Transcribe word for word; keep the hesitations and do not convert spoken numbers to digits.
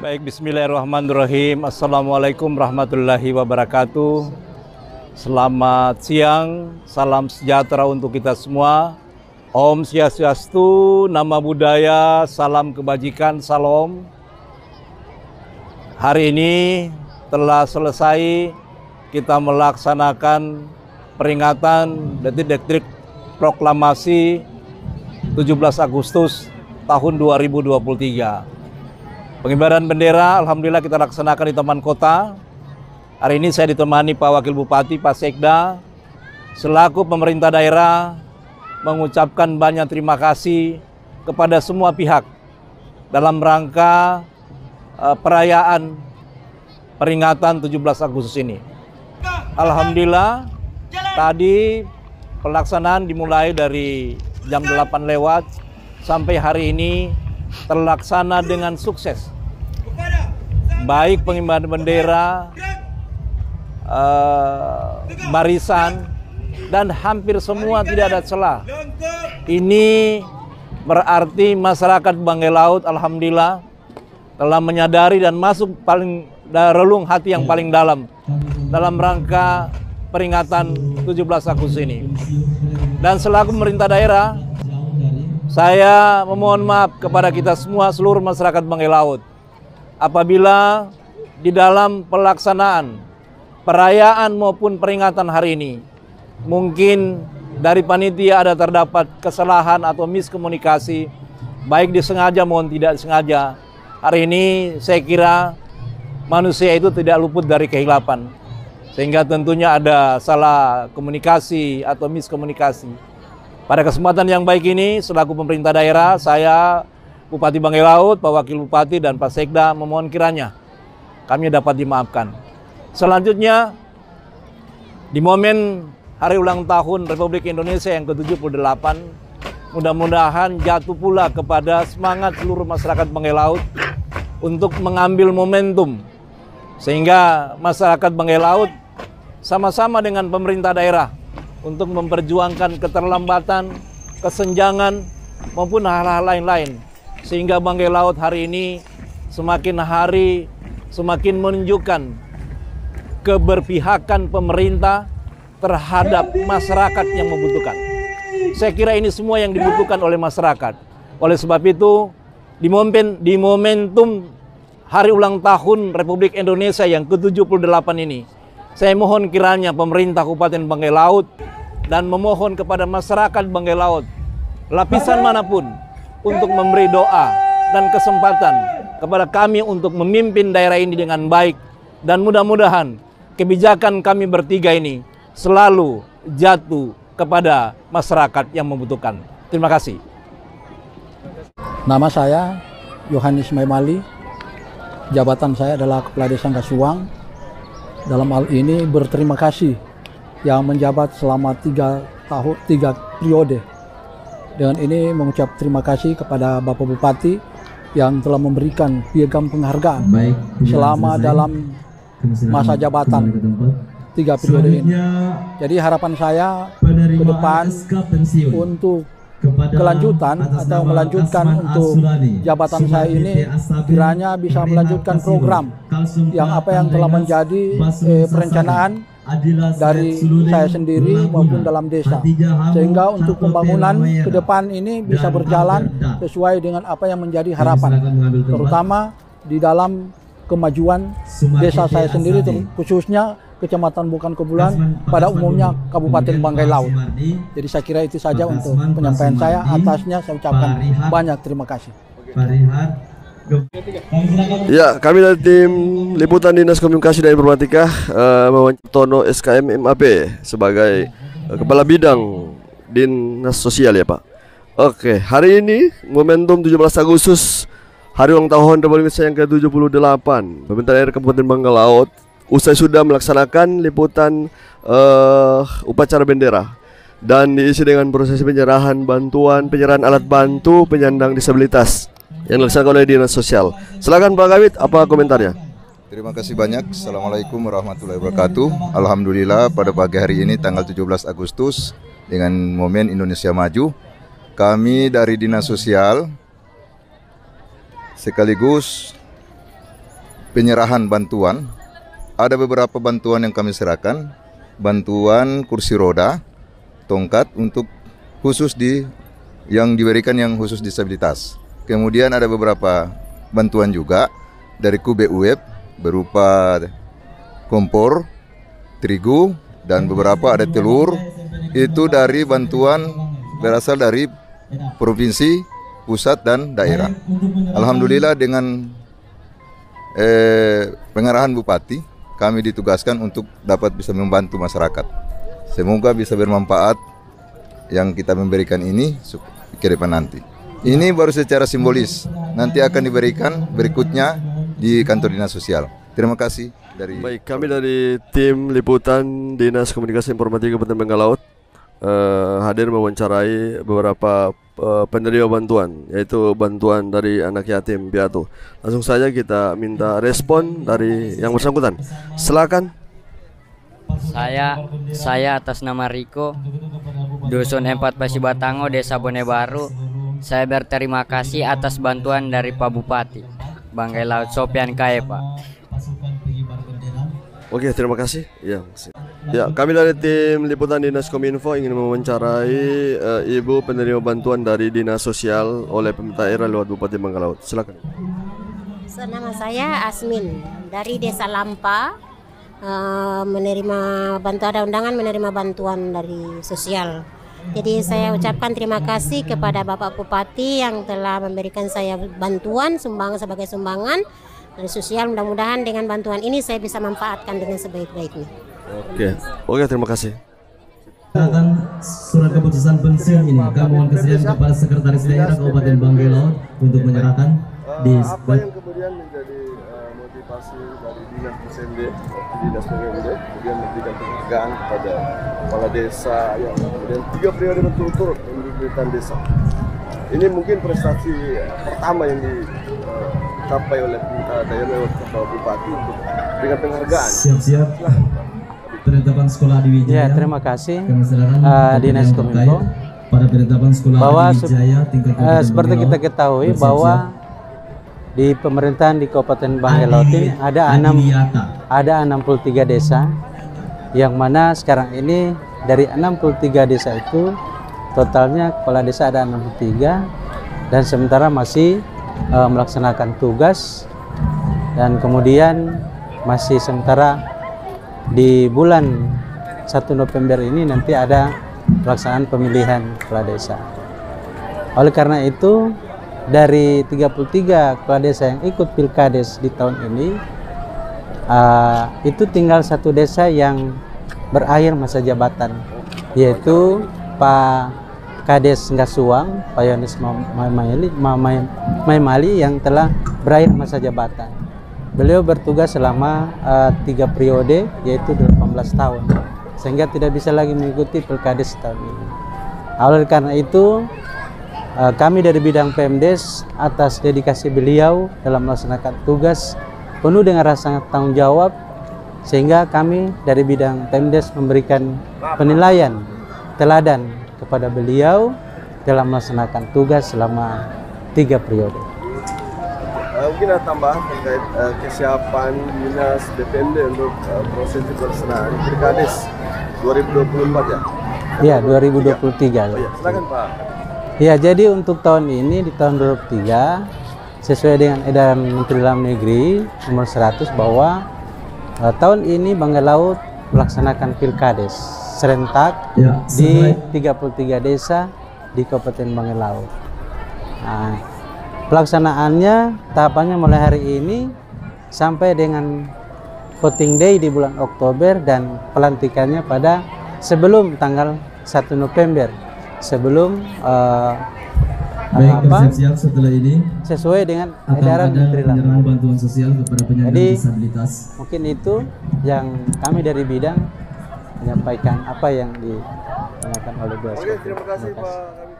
Baik, bismillahirrahmanirrahim. Assalamualaikum warahmatullahi wabarakatuh. Selamat siang, salam sejahtera untuk kita semua. Om Swastiastu, Nama Budaya, salam kebajikan, salam. Hari ini telah selesai kita melaksanakan peringatan detik-detik proklamasi tujuh belas Agustus tahun dua ribu dua puluh tiga. Pengibaran bendera, alhamdulillah kita laksanakan di Taman Kota. Hari ini saya ditemani Pak Wakil Bupati, Pak Sekda, selaku pemerintah daerah mengucapkan banyak terima kasih kepada semua pihak dalam rangka uh, perayaan peringatan tujuh belas Agustus ini. Alhamdulillah, tadi pelaksanaan dimulai dari jam delapan lewat sampai hari ini terlaksana dengan sukses. Baik pengibaran bendera, uh, barisan, dan hampir semua tidak ada celah. Ini berarti masyarakat Banggai Laut alhamdulillah telah menyadari dan masuk paling relung hati yang paling dalam dalam rangka peringatan tujuh belas Agustus ini. Dan selaku pemerintah daerah, saya memohon maaf kepada kita semua, seluruh masyarakat Banggai Laut, apabila di dalam pelaksanaan perayaan maupun peringatan hari ini mungkin dari panitia ada terdapat kesalahan atau miskomunikasi, baik disengaja maupun tidak disengaja. Hari ini saya kira manusia itu tidak luput dari kehilapan, sehingga tentunya ada salah komunikasi atau miskomunikasi. Pada kesempatan yang baik ini, selaku pemerintah daerah, saya Bupati Banggai Laut, Pak Wakil Bupati, dan Pak Sekda memohon kiranya kami dapat dimaafkan. Selanjutnya, di momen hari ulang tahun Republik Indonesia yang ke tujuh puluh delapan, mudah-mudahan jatuh pula kepada semangat seluruh masyarakat Banggai Laut untuk mengambil momentum, sehingga masyarakat Banggai Laut sama-sama dengan pemerintah daerah untuk memperjuangkan keterlambatan, kesenjangan, maupun hal-hal lain-lain. Sehingga Banggai Laut hari ini semakin hari semakin menunjukkan keberpihakan pemerintah terhadap masyarakat yang membutuhkan. Saya kira ini semua yang dibutuhkan oleh masyarakat. Oleh sebab itu, di momen di momentum hari ulang tahun Republik Indonesia yang ke tujuh puluh delapan ini, saya mohon kiranya pemerintah Kabupaten Banggai Laut dan memohon kepada masyarakat Banggai Laut, lapisan manapun, untuk memberi doa dan kesempatan kepada kami untuk memimpin daerah ini dengan baik. Dan mudah-mudahan kebijakan kami bertiga ini selalu jatuh kepada masyarakat yang membutuhkan. Terima kasih. Nama saya Yohanes Maimali, jabatan saya adalah Kepala Desa Kasuang. Dalam hal ini berterima kasih yang menjabat selama tiga tahun, tiga periode. Dengan ini mengucap terima kasih kepada Bapak Bupati yang telah memberikan piagam penghargaan Baik, selama dalam masa jabatan tiga periode ini. Jadi harapan saya ke depan untuk kelanjutan atau melanjutkan untuk jabatan saya ini kiranya bisa melanjutkan program yang apa yang telah menjadi eh, perencanaan dari saya sendiri maupun dalam desa, sehingga untuk pembangunan ke depan ini bisa berjalan sesuai dengan apa yang menjadi harapan, terutama di dalam kemajuan desa saya sendiri, khususnya Kecamatan Bukan Kebulan, pada umumnya Kabupaten Banggai Laut. Jadi saya kira itu saja untuk penyampaian saya. Atasnya saya ucapkan banyak terima kasih. Ya, kami dari tim liputan Dinas Komunikasi dan Informatika uh, mewawancara Tono S K M M A P sebagai uh, Kepala Bidang Dinas Sosial ya Pak. Oke, hari ini momentum tujuh belas Agustus, hari ulang tahun Republik Indonesia yang ke tujuh puluh delapan, pemerintah daerah Kabupaten Banggai Laut usai sudah melaksanakan liputan uh, upacara bendera dan diisi dengan prosesi penyerahan bantuan, penyerahan alat bantu penyandang disabilitas yang dilaksanakan oleh Dinas Sosial. Silakan Pak Kabid, apa komentarnya? Terima kasih banyak. Assalamualaikum warahmatullahi wabarakatuh. Alhamdulillah pada pagi hari ini tanggal tujuh belas Agustus dengan momen Indonesia Maju, kami dari Dinas Sosial sekaligus penyerahan bantuan. Ada beberapa bantuan yang kami serahkan, bantuan kursi roda, tongkat untuk khusus di yang diberikan yang khusus disabilitas. Kemudian ada beberapa bantuan juga dari Q B U E P berupa kompor, terigu, dan beberapa ada telur. Itu dari bantuan berasal dari provinsi, pusat, dan daerah. Alhamdulillah dengan eh, pengarahan Bupati, kami ditugaskan untuk dapat bisa membantu masyarakat. Semoga bisa bermanfaat yang kita memberikan ini ke depan nanti. Ini baru secara simbolis, nanti akan diberikan berikutnya di kantor dinas sosial. Terima kasih. Dari Baik, kami dari tim liputan Dinas Komunikasi Informatika Kabupaten Bangka-Laut uh, hadir mewawancarai beberapa uh, penerima bantuan, yaitu bantuan dari anak yatim piatu. Langsung saja kita minta respon dari yang bersangkutan. Silakan. Saya saya atas nama Riko, Dusun empat Pasibatango, Desa Bone Baru. Saya berterima kasih atas bantuan dari Pak Bupati Bangkai Laut Sopian Kae, Pak. Oke, terima kasih. Ya, ya, kami dari tim liputan Dinas Kominfo ingin mewawancarai uh, ibu penerima bantuan dari Dinas Sosial oleh pemerintah daerah lewat Bupati Bangka-Laut. Silakan. Nama saya Asmin dari Desa Lampa, uh, menerima bantuan, ada undangan menerima bantuan dari sosial. Jadi saya ucapkan terima kasih kepada Bapak Bupati yang telah memberikan saya bantuan sumbangan sebagai sumbangan dari sosial. Mudah-mudahan dengan bantuan ini saya bisa manfaatkan dengan sebaik-baiknya. Oke, oke, terima kasih. Akan surat keputusan pensiun ini kami mohon kesediaan kepada Sekretaris Daerah Kabupaten Bangka-Laut untuk menyerahkan di apa yang kemudian menjadi uh, motivasi dari Dinas P S M D, Dinas P S M D, kemudian memberikan penghargaan kepada kepala desa yang kemudian tiga periode berturut-turut memberikan desa. Ini mungkin prestasi pertama yang dicapai oleh pemerintah daerah lewat Kepala Bupati untuk dengan penghargaan. Siap-siap. Penetapan sekolah di Wijaya. Ya, terima kasih uh, Dinas Kominfo pada penetapan sekolah bahwa di Wijaya tingkat uh, seperti kita ketahui bahwa di pemerintahan di Kabupaten Bangka-Laut ini ada enam ada enam puluh tiga desa, yang mana sekarang ini dari enam puluh tiga desa itu totalnya kepala desa ada enam puluh tiga, dan sementara masih uh, melaksanakan tugas, dan kemudian masih sementara di bulan satu November ini nanti ada pelaksanaan pemilihan kepala desa. Oleh karena itu dari tiga puluh tiga kepala desa yang ikut Pilkades di tahun ini, uh, itu tinggal satu desa yang berakhir masa jabatan, yaitu Pak Kades Ngasuang, Pak Yonis Maimali yang telah berakhir masa jabatan. Beliau bertugas selama uh, tiga periode, yaitu delapan belas tahun, sehingga tidak bisa lagi mengikuti Pilkades tahun ini. Oleh karena itu, uh, kami dari bidang Pemdes atas dedikasi beliau dalam melaksanakan tugas penuh dengan rasa tanggung jawab, sehingga kami dari bidang Pemdes memberikan penilaian teladan kepada beliau dalam melaksanakan tugas selama tiga periode. Uh, mungkin ada tambahan terkait uh, kesiapan Dinas D P M D untuk uh, proses pelaksanaan Pilkades dua ribu dua puluh empat ya? Ya, dua ribu dua puluh tiga. Oh, ya. Silakan Pak. Ya, jadi untuk tahun ini di tahun dua ribu dua puluh tiga sesuai dengan edaran Menteri Dalam Negeri nomor seratus bahwa uh, tahun ini Bangka-Laut melaksanakan Pilkades serentak ya, di tiga puluh tiga desa di Kabupaten Bangka-Laut. Nah, pelaksanaannya tahapannya mulai hari ini sampai dengan voting day di bulan Oktober, dan pelantikannya pada sebelum tanggal satu November, sebelum uh, Baik, apa siap setelah ini sesuai dengan edaran Menteri penyerahan bantuan sosial kepada penyandang Jadi, disabilitas. Mungkin itu yang kami dari bidang menyampaikan apa yang ditanyakan oleh Bu. Oke, terima kasih Pak.